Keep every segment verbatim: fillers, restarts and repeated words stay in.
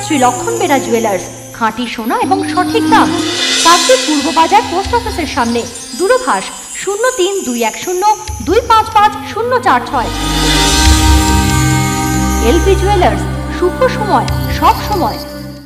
শ্রী লক্ষণ বেরা জুয়েলার্স, খাঁটি সোনা এবং সঠিক দাম। কাকদ্বীপ পূর্ব বাজার পোস্ট অফিসের সামনে। দূরভাষ শূন্য তিন দুই এক শূন্য দুই পাঁচ পাঁচ শূন্য চার ছয়। এলপি জুয়েলার্স, শুভ সময় সব সময়।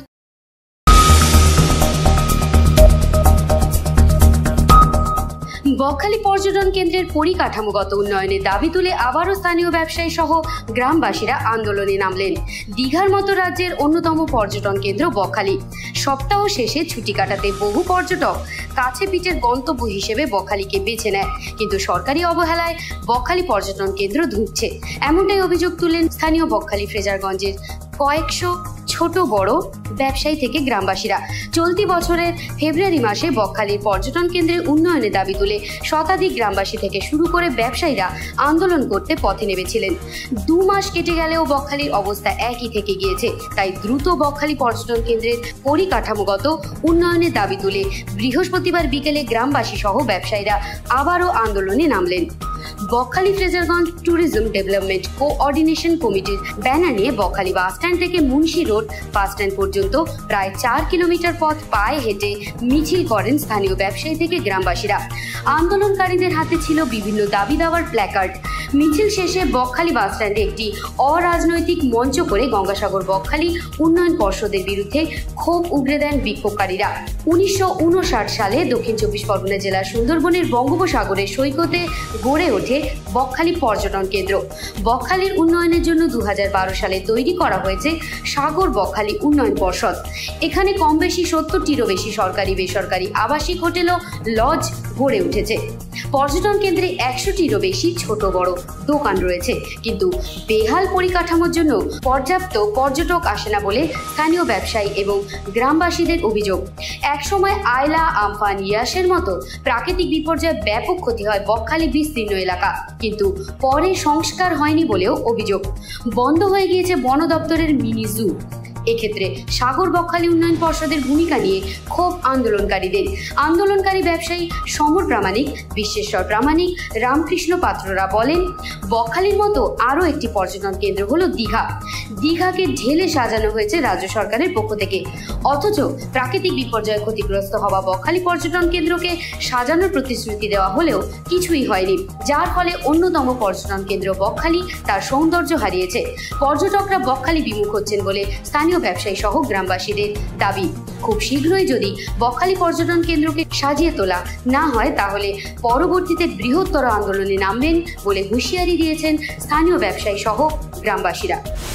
বকখালি পর্যটন কেন্দ্রের পরিকাঠামোগত উন্নয়নের দাবি তুলে আবারও স্থানীয় ব্যবসায়ী সহ গ্রামবাসীরা আন্দোলনে নামলেন। দীঘার মতো রাজ্যের অন্যতম পর্যটন কেন্দ্র বকখালি। সপ্তাহ শেষে ছুটি কাটাতে বহু পর্যটক কাছে পিঠের গন্তব্য হিসেবে বকখালিকে বেছে নেয়, কিন্তু সরকারি অবহেলায় বকখালি পর্যটন কেন্দ্র ধুঁকছে, এমনটাই অভিযোগ তুললেন স্থানীয় বকখালি ফ্রেজারগঞ্জের কয়েকশো ছোট বড় ব্যবসায়ী থেকে গ্রামবাসীরা। চলতি বছরের ফেব্রুয়ারি মাসে বকখালির পর্যটন কেন্দ্রের উন্নয়নের দাবি তুলে শতাধিক গ্রামবাসী থেকে শুরু করে ব্যবসায়ীরা আন্দোলন করতে পথে নেমেছিলেন। দু মাস কেটে গেলেও বকখালির অবস্থা একই থেকে গিয়েছে। তাই দ্রুত বকখালি পর্যটন কেন্দ্রের পরিকাঠামোগত উন্নয়নের দাবি তুলে বৃহস্পতিবার বিকেলে গ্রামবাসী সহ ব্যবসায়ীরা আবারও আন্দোলনে নামলেন। Bakkhali Fraserganj tourism development coordination কমিটির ব্যানার নিয়ে বকখালি বাস স্ট্যান্ড থেকে মুন্সি রোড বাস স্ট্যান্ড পর্যন্ত প্রায় চার কিলোমিটার পথ পায়ে হেঁটে মিছিল করেন স্থানীয় ব্যবসায়ী থেকে গ্রামবাসীরা। আন্দোলনকারীদের হাতে ছিল বিভিন্ন দাবি দাওয়ার প্ল্যাকার্ড। মিছিল শেষে বকখালি বাস স্ট্যান্ডে একটি অরাজনৈতিক মঞ্চ করে গঙ্গাসাগর বকখালি উন্নয়ন পর্ষদের বিরুদ্ধে ক্ষোভ উগরে দেন বিক্ষোভকারীরা। উনিশশো উনষাট সালে দক্ষিণ চব্বিশ পরগনা জেলার সুন্দরবনের বঙ্গোপসাগরের সৈকতে গড়ে ওঠে বকখালি পর্যটন কেন্দ্র। বকখালির উন্নয়নের জন্য দু হাজার বারো সালে তৈরি করা হয়েছে সাগর বকখালি উন্নয়ন পর্ষদ। এখানে কম বেশি সত্তরটিরও বেশি সরকারি বেসরকারি আবাসিক হোটেল ও লজ গড়ে উঠেছে। পর্যটন কেন্দ্রে একশোটিরও বেশি ছোট বড় দোকান রয়েছে, কিন্তু বেহাল পরিকাঠামোর জন্য পর্যাপ্ত পর্যটক আসে না বলে স্থানীয় ব্যবসায়ী এবং গ্রামবাসীদের অভিযোগ। একসময় আয়লা, আমফান, ইয়াসের মতো প্রাকৃতিক বিপর্যয়ে ব্যাপক ক্ষতি হয় বকখালি বিস্তীর্ণ এলাকা, কিন্তু পরে সংস্কার হয়নি বলেও অভিযোগ। বন্ধ হয়ে গিয়েছে বন দপ্তরের মিনি জু। এক্ষেত্রে সাগর বকখালি উন্নয়ন পর্ষদের ভূমিকা নিয়ে ক্ষোভ আন্দোলনকারীদের। আন্দোলনকারী ব্যবসায়ী সমর প্রামাণিক, বিশ্বেশ্বর প্রামাণিক, রামকৃষ্ণ পাত্ররা বলেন, বকখালির মতো আরও একটি পর্যটন কেন্দ্র হলো দীঘা। দীঘাকে ঢেলে সাজানো হয়েছে রাজ্য সরকারের পক্ষ থেকে, অথচ প্রাকৃতিক বিপর্যয়ে ক্ষতিগ্রস্ত হওয়া বকখালি পর্যটন কেন্দ্রকে সাজানোর প্রতিশ্রুতি দেওয়া হলেও কিছুই হয়নি, যার ফলে অন্যতম পর্যটন কেন্দ্র বকখালি তার সৌন্দর্য হারিয়েছে। পর্যটকরা বকখালি বিমুখ হচ্ছেন বলে স্থানীয় ব্যবসায়ী সহ গ্রামবাসীদের দাবি। খুব শীঘ্রই যদি বকখালি পর্যটন কেন্দ্রকে সাজিয়ে তোলা না হয়, তাহলে পরবর্তীতে বৃহত্তর আন্দোলনে নামবেন বলে হুঁশিয়ারি দিয়েছেন স্থানীয় ব্যবসায়ী সহ গ্রামবাসীরা।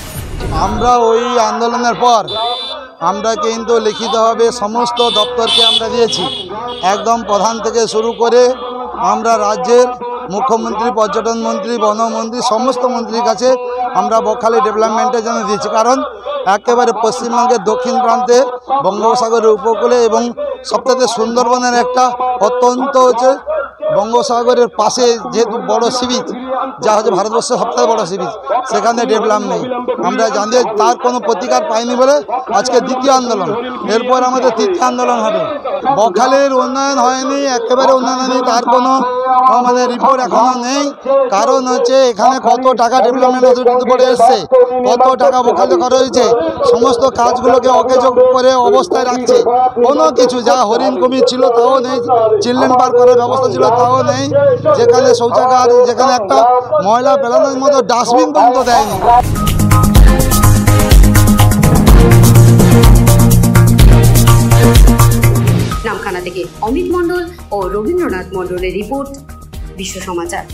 আমরা ওই আন্দোলনের পর আমরা কিন্তু লিখিতভাবে সমস্ত দপ্তরকে আমরা দিয়েছি, একদম প্রধান থেকে শুরু করে আমরা রাজ্যের মুখ্যমন্ত্রী, পর্যটন মন্ত্রী, বনমন্ত্রী, সমস্ত মন্ত্রীর কাছে আমরা বকখালি ডেভেলপমেন্টের জন্য দিয়েছি। কারণ একেবারে পশ্চিমবঙ্গের দক্ষিণ প্রান্তে বঙ্গোপসাগরের উপকূলে এবং সবথেকে সুন্দরবনের একটা অত্যন্ত হচ্ছে বঙ্গোপসাগরের পাশে যেহেতু বড় সি বিচ, যা হচ্ছে ভারতবর্ষের সবথেকে বড় সি বিচ, সেখানে ডেভেলপ নেই। আমরা জানি তার কোনো প্রতিকার পাইনি বলে আজকে দ্বিতীয় আন্দোলন, এরপর আমাদের তৃতীয় আন্দোলন হবে। বকখালির উন্নয়ন হয়নি, একেবারে উন্নয়ন হয়নি, তার কোনো মানে রিপোর্ট এখনও নেই। কারণ হচ্ছে এখানে কত টাকা ডেভেলপমেন্ট অথরিটি করে এসছে, কত টাকা বকখালি খরচ হয়েছে, সমস্ত কাজগুলোকে অকেজো করে অবস্থায় রাখছে। কোনো কিছু, যা হরিণ কুমির ছিল তাও নেই, চিলড্রেন পার্ক করার ব্যবস্থা ছিল তাও নেই, যেখানে শৌচাগার, যেখানে একটা ময়লা ফেলানোর মতো ডাস্টবিন পর্যন্ত দেয়নি। নামখানা থেকে অমিত মণ্ডল ও রবীন্দ্রনাথ মণ্ডলের report, Bishwa Samachar.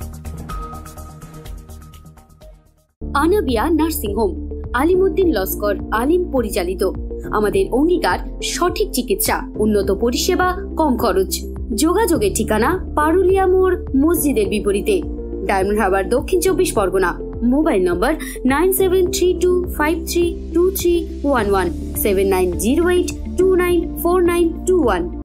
Anabia nursing home, Alimuddin Laskar Alim পরিচালিত। আমাদের অঙ্গীকার সঠিক চিকিৎসা, উন্নত পরিষেবা, কম খরচ। যোগাযোগের ঠিকানা পারুলিয়া মোড় মসজিদের বিপরীতে, diamond Harbour, Dakshin Chabbish Pargana. Mobile number nine seven three two five three two three one one, seven nine zero eight two nine four nine two one.